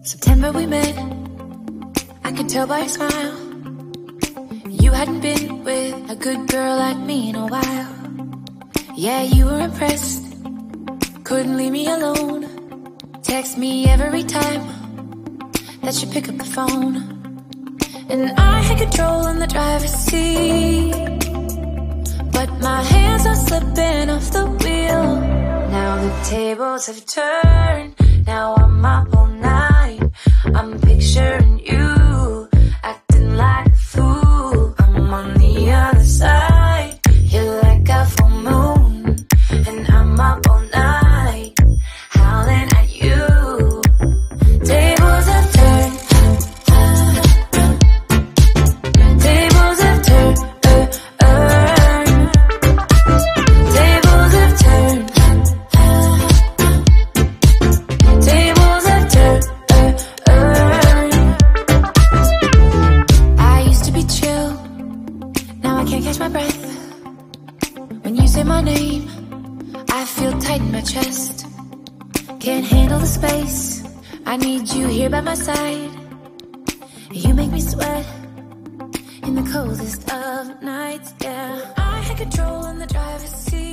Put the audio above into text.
September we met, I could tell by your smile. You hadn't been with a good girl like me in a while. Yeah, you were impressed, couldn't leave me alone. Text me every time that you pick up the phone. And I had control in the driver's seat, but my hands are slipping off the wheel. Now the tables have turned, now I'm up all night. I'm picturing you, acting like a fool. I'm on the other side, you're like a full moon, and I'm up all night, howling at you. Tables have turned, tables have turned, tables have turned, tables have turned. I used to be chill, now I can't catch my breath. When you say my name, I feel tight in my chest. Can't handle the space, I need you here by my side. You make me sweat in the coldest of nights, yeah. I had control in the driver's seat.